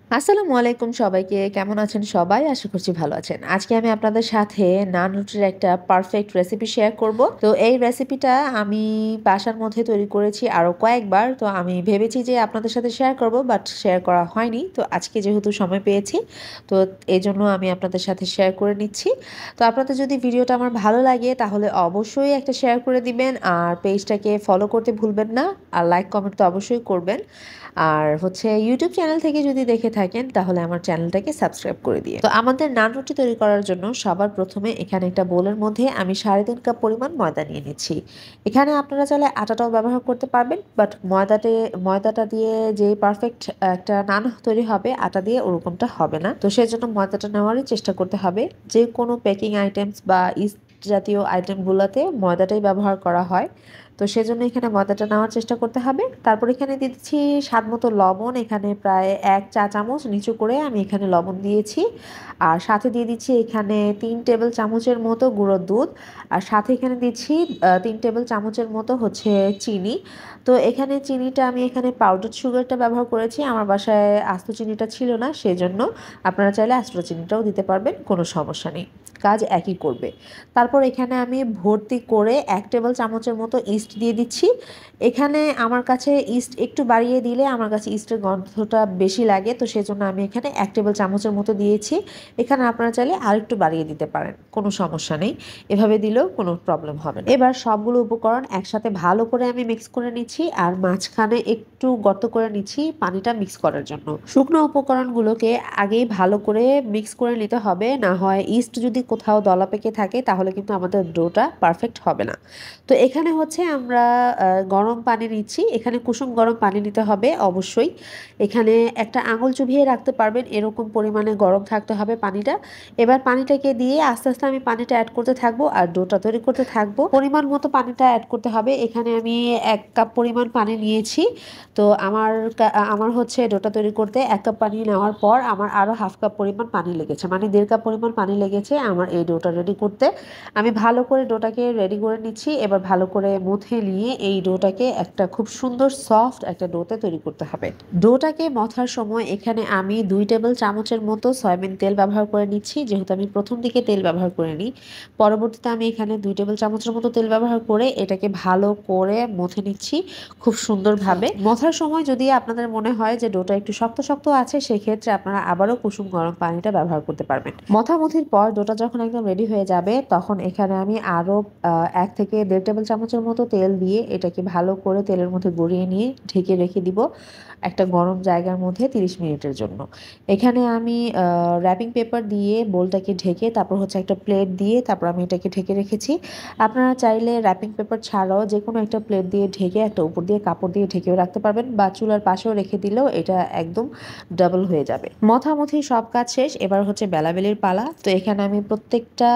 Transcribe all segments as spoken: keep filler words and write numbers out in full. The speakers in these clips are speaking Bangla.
আসসালামু আলাইকুম সবাইকে। কেমন আছেন সবাই? আশা করছি ভালো আছেন। আজকে আমি আপনাদের সাথে নান রুটির একটা পারফেক্ট রেসিপি শেয়ার করব। তো এই রেসিপিটা আমি বাসার মধ্যে তৈরি করেছি আরও কয়েকবার। তো আমি ভেবেছি যে আপনাদের সাথে শেয়ার করব, বাট শেয়ার করা হয়নি। তো আজকে যেহেতু সময় পেয়েছি, তো এজন্য আমি আপনাদের সাথে শেয়ার করে নিচ্ছি। তো আপনাদের যদি ভিডিওটা আমার ভালো লাগে তাহলে অবশ্যই একটা শেয়ার করে দিবেন, আর পেজটাকে ফলো করতে ভুলবেন না, আর লাইক কমেন্ট তো অবশ্যই করবেন। আর হচ্ছে ইউটিউব চ্যানেল থেকে যদি দেখে থাকেন তাহলে আমার চ্যানেলটাকে সাবস্ক্রাইব করে দিয়ে। তো আমাদের নান রুটি তৈরি করার জন্য সবার প্রথমে এখানে একটা বোলের মধ্যে আমি সাড়ে তিন কাপ পরিমাণ ময়দা নিয়ে নিচ্ছি। এখানে আপনারা চাইলে আটাটাও ব্যবহার করতে পারবেন, বাট ময়দাতে ময়দাটা দিয়ে যে পারফেক্ট একটা নান তৈরি হবে আটা দিয়ে ওরকমটা হবে না। তো সেজন্য ময়দাটা নেওয়ারই চেষ্টা করতে হবে। যে কোনো বেকিং আইটেমস বা ইস্ট জাতীয় আইটেমগুলোতে ময়দাটাই ব্যবহার করা হয়। তো সেজন্য এখানে ময়দাটা নেওয়ার চেষ্টা করতে হবে। তারপর এখানে দিয়ে দিচ্ছি স্বাদ মতো লবণ। এখানে প্রায় এক চা চামচ নিচু করে আমি এখানে লবণ দিয়েছি। আর সাথে দিয়ে দিচ্ছি এখানে তিন টেবিল চামচের মতো গুঁড়ো দুধ। আর সাথে এখানে দিচ্ছি তিন টেবিল চামচের মতো হচ্ছে চিনি। তো এখানে চিনিটা আমি এখানে পাউডার সুগারটা ব্যবহার করেছি। আমার বাসায় আস্ত চিনিটা ছিল না, সেজন্য আপনারা চাইলে আস্ত চিনিটাও দিতে পারবেন, কোনো সমস্যা নেই, কাজ একই করবে। তারপর এখানে আমি ভর্তি করে এক টেবিল চামচের মতো ইস্ট দিয়ে দিচ্ছি। এখানে আমার কাছে ইস্ট একটু বাড়িয়ে দিলে আমার কাছে ইস্টের গন্ধটা বেশি লাগে, তো সেজন্য আমি এখানে এক টেবিল চামচের মতো দিয়েছি। এখানে আপনারা চাইলে আরেকটু বাড়িয়ে দিতে পারেন, কোনো সমস্যা নেই, এভাবে দিলেও কোনো প্রবলেম হবে না। এবার সবগুলো উপকরণ একসাথে ভালো করে আমি মিক্স করে নিচ্ছি, আর মাঝখানে একটু গর্ত করে নিচ্ছি পানিটা মিক্স করার জন্য। শুকনো উপকরণগুলোকে আগেই ভালো করে মিক্স করে নিতে হবে, না হয় ইস্ট যদি কোথাও দলা পেকে থাকে তাহলে কিন্তু আমাদের ডোটা পারফেক্ট হবে না। তো এখানে হচ্ছে আমরা গরম পানি নিচ্ছি। এখানে কুসুম গরম পানি নিতে হবে অবশ্যই। এখানে একটা আঙুল চুবিয়ে রাখতে পারবেন, এরকম পরিমাণে গরম থাকতে হবে পানিটা। এবার পানিটাকে দিয়ে আস্তে আস্তে আমি পানিটা অ্যাড করতে থাকবো আর ডোটা তৈরি করতে থাকবো। পরিমাণ মতো পানিটা অ্যাড করতে হবে। এখানে আমি এক কাপ পরিমাণ পানি নিয়েছি। তো আমার আমার হচ্ছে ডোটা তৈরি করতে এক কাপ পানি নেওয়ার পর আমার আরও হাফ কাপ পরিমাণ পানি লেগেছে, মানে দেড় কাপ পরিমাণ পানি লেগেছে আমার এই ডোটা রেডি করতে। আমি ভালো করে ডোটাকে রেডি করে নিচ্ছি। এবার ভালো করে মুথে নিয়ে এই ডোটাকে একটা খুব সুন্দর সফট একটা ডোতে তৈরি করতে হবে। ডোটাকে মথার সময় এখানে আমি দুই টেবিল চামচের মতো সয়াবিন তেল ব্যবহার করে নিচ্ছি, যেহেতু আমি প্রথম দিকে তেল ব্যবহার করে নিই। পরবর্তীতে আমি এখানে দুই টেবিল চামচের মতো তেল ব্যবহার করে এটাকে ভালো করে মথে নিচ্ছি খুব সুন্দরভাবে। মথার সময় যদি আপনাদের মনে হয় যে ডোটা একটু শক্ত শক্ত আছে, সেক্ষেত্রে আপনারা আবারও কুসুম গরম পানিটা ব্যবহার করতে পারবেন। মথামথির পর ডোটা যখন একদম রেডি হয়ে যাবে তখন এখানে আমি আরও এক থেকে দেড় টেবিল চামচের মতো তেল দিয়ে এটাকে ভালো করে তেলের মধ্যে গড়িয়ে নিয়ে ঢেকে রেখে দিব একটা গরম জায়গার মধ্যে তিরিশ মিনিটের জন্য। এখানে আমি র্যাপিং পেপার দিয়ে বোলটাকে ঢেকে তারপর হচ্ছে একটা প্লেট দিয়ে তারপর আমি এটাকে ঢেকে রেখেছি। আপনারা চাইলে র্যাপিং পেপার ছাড়াও যে কোনো একটা প্লেট দিয়ে ঢেকে একটা উপর দিয়ে কাপড় দিয়ে ঢেকেও রাখতে পারবেন, বা চুলার পাশেও রেখে দিলেও এটা একদম ডাবল হয়ে যাবে। মথামথি সব কাজ শেষ, এবার হচ্ছে বেলাবেলির পালা। তো এখানে আমি প্রত্যেকটা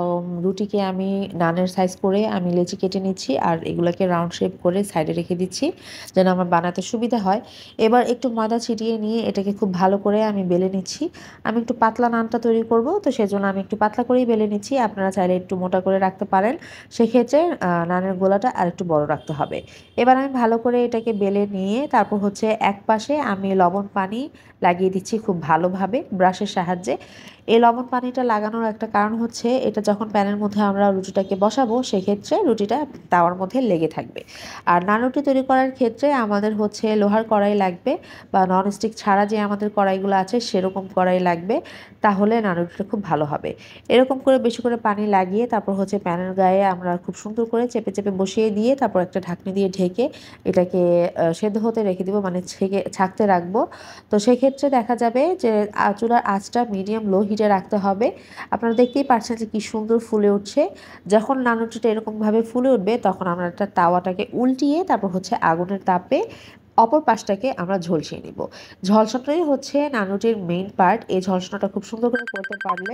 রুটিকে আমি নানের সাইজ করে আমি লেচি কেটে নিচ্ছি, আর এগুলোকে রাউন্ড শেপ করে সাইডে রেখে দিচ্ছি যেন আমার বানাতে সুবিধা হয়। এবার একটু ময়দা ছিটিয়ে নিয়ে এটাকে খুব ভালো করে আমি বেলে নিচ্ছি। আমি একটু পাতলা নানটা তৈরি করব, তো সেজন্য আমি একটু পাতলা করেই বেলে নিচ্ছি। আপনারা চাইলে একটু মোটা করে রাখতে পারেন, সেক্ষেত্রে নানের গোলাটা আর একটু বড় রাখতে হবে। এবার আমি ভালো করে এটাকে বেলে নিয়ে তারপর হচ্ছে এক পাশে আমি লবণ পানি লাগিয়ে দিচ্ছি খুব ভালোভাবে ব্রাশের সাহায্যে। এই লবণ পানিটা লাগানোর একটা কারণ হচ্ছে এটা যখন প্যানের মধ্যে আমরা রুটিটাকে বসাবো সেক্ষেত্রে রুটিটা তাওয়ার মধ্যে লেগে থাকবে। আর নান রুটি তৈরি করার ক্ষেত্রে আমাদের হচ্ছে লোহার কড়াই লাগবে, বা ননস্টিক ছাড়া যে আমাদের কড়াইগুলো আছে সেরকম কড়াই লাগবে, তাহলে নান রুটিটা খুব ভালো হবে। এরকম করে বেশি করে পানি লাগিয়ে তারপর হচ্ছে প্যানের গায়ে আমরা খুব সুন্দর করে চেপে চেপে বসিয়ে দিয়ে তারপর একটা ঢাকনি দিয়ে ঢেকে এটাকে সেদ্ধ হতে রেখে দিব, মানে ছেঁকে ছাঁকতে রাখবো। তো সেক্ষেত্রে দেখা যাবে যে চুলার আঁচটা মিডিয়াম লো হিটে রাখতে হবে। আপনারা দেখতেই পাচ্ছেন যে কি সুন্দর ফুলে উঠছে। যখন নান রুটিটা এরকমভাবে ফুলে উঠবে তখন আমরা একটা তাওয়াটাকে উল্টিয়ে তারপর হচ্ছে আগুনের তাপে অপর পাশটাকে আমরা ঝলসিয়ে নিব। ঝলসানোটাই হচ্ছে নান রুটির মেইন পার্ট। এই ঝলসানোটা খুব সুন্দর করে করতে পারলে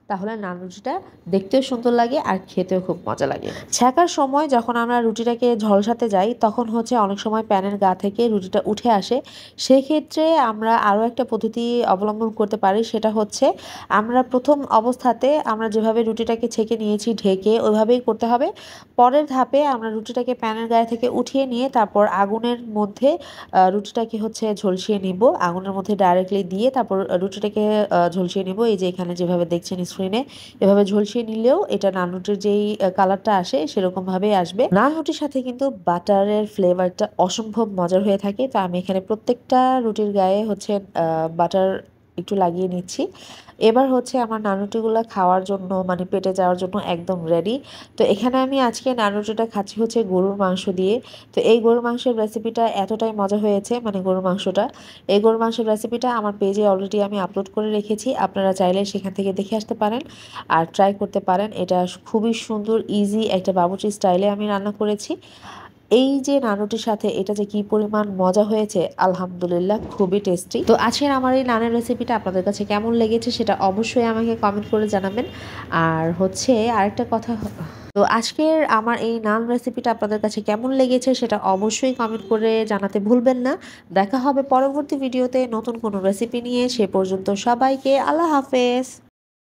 তাহলে নান রুটিটা দেখতেও সুন্দর লাগে আর খেতেও খুব মজা লাগে। ছ্যাঁকার সময় যখন আমরা রুটিটাকে ঝলসাতে যাই তখন হচ্ছে অনেক সময় প্যানের গা থেকে রুটিটা উঠে আসে। সেক্ষেত্রে আমরা আরও একটা পদ্ধতি অবলম্বন করতে পারি, সেটা হচ্ছে আমরা প্রথম অবস্থাতে আমরা যেভাবে রুটিটাকে ছেঁকে নিয়েছি ঢেকে ওইভাবেই করতে হবে। পরের ধাপে আমরা রুটিটাকে প্যানের গায়ে থেকে উঠিয়ে নিয়ে তারপর আগুনের মধ্যে রুটিটাকে হচ্ছে ঝলসিয়ে নিব, আগুনের মধ্যে ডাইরেক্টলি দিয়ে তারপর রুটিটাকে ঝলসিয়ে নিব। এই যে এখানে যেভাবে দেখছেন স্ক্রিনে, এভাবে ঝলসিয়ে নিলেও এটা নান রুটির যেই কালারটা আসে সেরকমভাবেই আসবে। নান রুটির সাথে কিন্তু বাটারের ফ্লেভারটা অসম্ভব মজার হয়ে থাকে। তো আমি এখানে প্রত্যেকটা রুটির গায়ে হচ্ছে বাটার একটু লাগিয়ে নিচ্ছি। এবার হচ্ছে আমার নান রুটিগুলো খাওয়ার জন্য মানে পেটে যাওয়ার জন্য একদম রেডি। তো এখানে আমি আজকে নান রুটিটা খাচ্ছি হচ্ছে গরুর মাংস দিয়ে। তো এই গরুর মাংসের রেসিপিটা এতটাই মজা হয়েছে, মানে গরুর মাংসটা, এই গরুর মাংসের রেসিপিটা আমার পেজে অলরেডি আমি আপলোড করে রেখেছি, আপনারা চাইলে সেখান থেকে দেখে আসতে পারেন আর ট্রাই করতে পারেন। এটা খুবই সুন্দর ইজি একটা বাবুর্চি স্টাইলে আমি রান্না করেছি। এই যে নানুটির সাথে এটা যে কি পরিমাণ মজা হয়েছে, আলহামদুলিল্লাহ খুবই টেস্টি। তো আজকের আমার এই নানের রেসিপিটা আপনাদের কাছে কেমন লেগেছে সেটা অবশ্যই আমাকে কমেন্ট করে জানাবেন। আর হচ্ছে আরেকটা কথা, তো আজকের আমার এই নান রেসিপিটা আপনাদের কাছে কেমন লেগেছে সেটা অবশ্যই কমেন্ট করে জানাতে ভুলবেন না। দেখা হবে পরবর্তী ভিডিওতে নতুন কোনো রেসিপি নিয়ে। সে পর্যন্ত সবাইকে আল্লাহ হাফেজ।